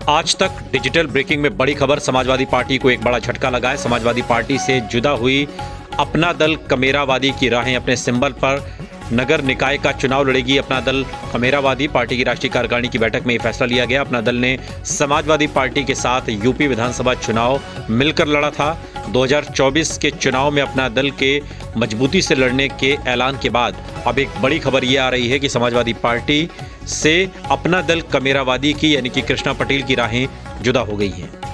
आज तक digital breaking में बड़ी खबर, समाजवादी पार्टी को एक बड़ा झटका लगा है। समाजवादी पार्टी से जुदा हुई अपना दल कमेरावादी की राहें अपने सिंबल पर नगर निकाय का चुनाव लड़ेगी। अपना दल कमेरावादी पार्टी की राष्ट्रीय कार्यकारिणी की बैठक में ये फैसला लिया गया। अपना दल ने समाजवादी पार्टी के साथ यूपी विधानसभा चुनाव मिलकर लड़ा था। 2024 के चुनाव में अपना दल के मजबूती से लड़ने के ऐलान के बाद अब एक बड़ी खबर ये आ रही है कि समाजवादी पार्टी से अपना दल कमेरावादी की यानी कि कृष्णा पटेल की राहें जुदा हो गई हैं।